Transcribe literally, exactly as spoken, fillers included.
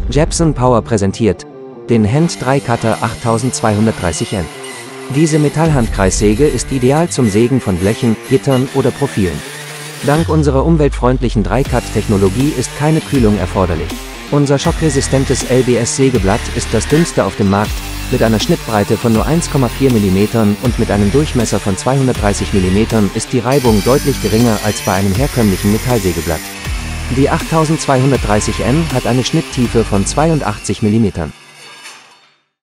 Jepson Power präsentiert den Hand drei Cutter achttausendzweihundertdreißig N. Diese Metallhandkreissäge ist ideal zum Sägen von Blechen, Gittern oder Profilen. Dank unserer umweltfreundlichen drei Cut-Technologie ist keine Kühlung erforderlich. Unser schockresistentes L B S-Sägeblatt ist das dünnste auf dem Markt, mit einer Schnittbreite von nur eins Komma vier Millimeter und mit einem Durchmesser von zweihundertdreißig Millimeter ist die Reibung deutlich geringer als bei einem herkömmlichen Metallsägeblatt. Die achttausendzweihundertdreißig N hat eine Schnitttiefe von zweiundachtzig Millimeter.